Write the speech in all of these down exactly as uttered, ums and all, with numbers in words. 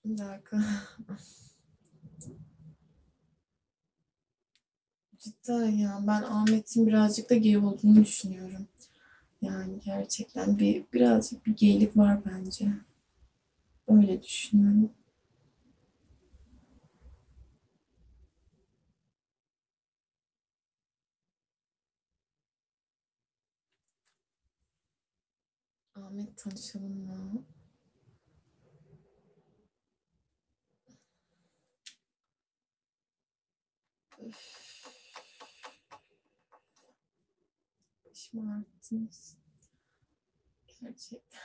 Bir dakika. Cidden ya ben Ahmet'in birazcık da gay olduğunu düşünüyorum. Yani gerçekten bir birazcık bir geylik var bence. Öyle düşünüyorum. Ahmet tanışalım mı? Öf, şımarttınız. Gerçekten.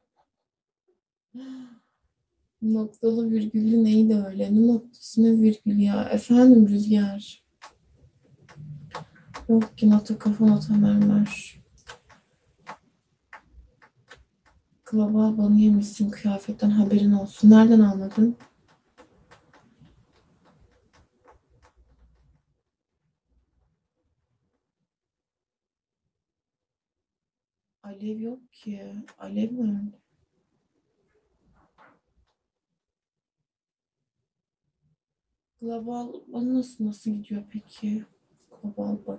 Noktalı virgüllü neydi öyle? Ne noktası ne virgül ya? Efendim Rüzgar. Yok ki nota kafa nota mermer. Global banı yemişsin kıyafetten haberin olsun. Nereden anladın? Alev yok ki. Alev nerede? Global banı nasıl nasıl gidiyor peki? Global banı.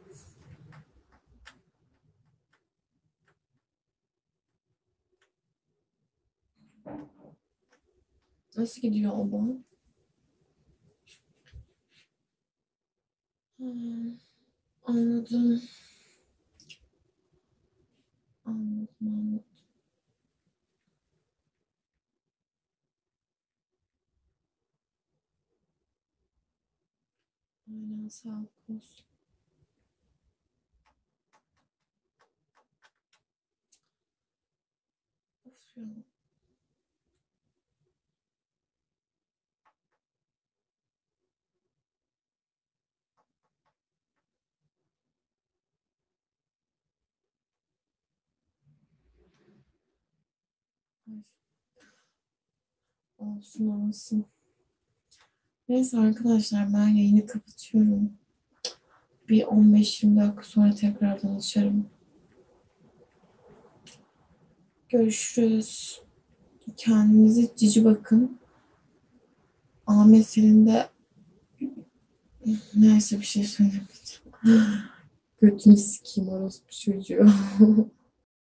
Nasıl gidiyor o ban? Hmm, anladım. Anladım, anladım. Aynen sağlık olsun. Of ya. Ay, olsun olsun. Neyse arkadaşlar ben yayını kapatıyorum. Bir on beş yirmi dakika sonra tekrardan açarım. Görüşürüz. Kendinize cici bakın. Ahmet senin de neyse bir şey söylemeyeceğim. Götünü sikeyim orospu çocuğu.